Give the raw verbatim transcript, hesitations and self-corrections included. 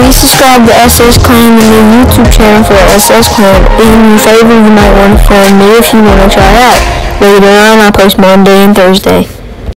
Please subscribe to S S Clan, the new YouTube channel for S S Clan. In favor, you might want to find me if you want to try out. Later on, I post Monday and Thursday.